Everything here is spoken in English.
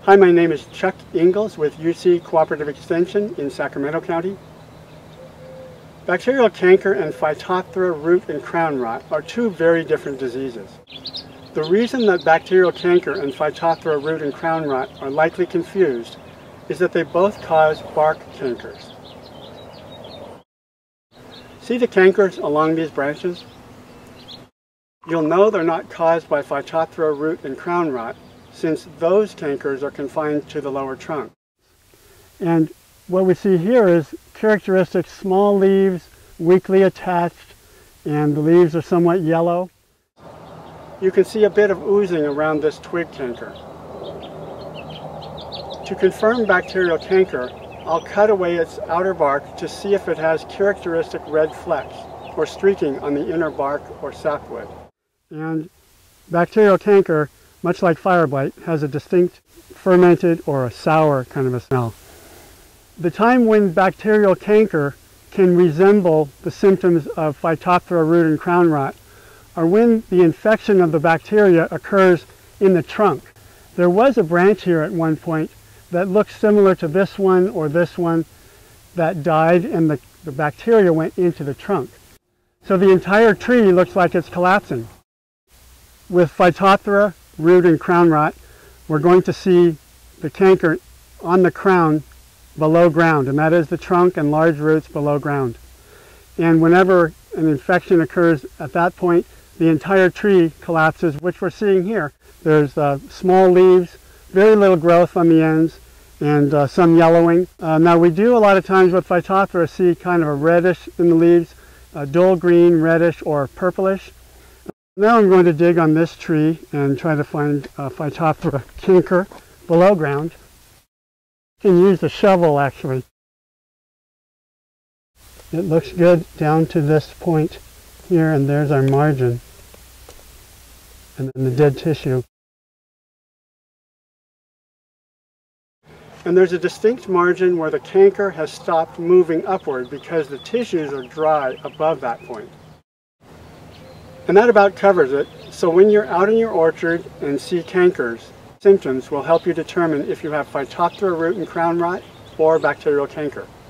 Hi, my name is Chuck Ingalls with UC Cooperative Extension in Sacramento County. Bacterial canker and Phytophthora root and crown rot are two very different diseases. The reason that bacterial canker and Phytophthora root and crown rot are likely confused is that they both cause bark cankers. See the cankers along these branches? You'll know they're not caused by Phytophthora root and crown rot, since those cankers are confined to the lower trunk. And what we see here is characteristic small leaves, weakly attached, and the leaves are somewhat yellow. You can see a bit of oozing around this twig canker. To confirm bacterial canker, I'll cut away its outer bark to see if it has characteristic red flecks or streaking on the inner bark or sapwood. And bacterial canker, much like fire blight, has a distinct fermented or a sour kind of a smell. The time when bacterial canker can resemble the symptoms of Phytophthora root and crown rot are when the infection of the bacteria occurs in the trunk. There was a branch here at one point that looked similar to this one or this one that died, and the bacteria went into the trunk. So the entire tree looks like it's collapsing. With Phytophthora root and crown rot, we're going to see the canker on the crown below ground, and that is the trunk and large roots below ground. And whenever an infection occurs at that point, the entire tree collapses, which we're seeing here. There's small leaves, very little growth on the ends, and some yellowing. Now we do a lot of times with Phytophthora see kind of a reddish in the leaves, dull green, reddish, or purplish. Now I'm going to dig on this tree and try to find Phytophthora canker below ground. You can use the shovel actually. It looks good down to this point here, and there's our margin and then the dead tissue. And there's a distinct margin where the canker has stopped moving upward because the tissues are dry above that point. And that about covers it. So when you're out in your orchard and see cankers, symptoms will help you determine if you have Phytophthora root and crown rot or bacterial canker.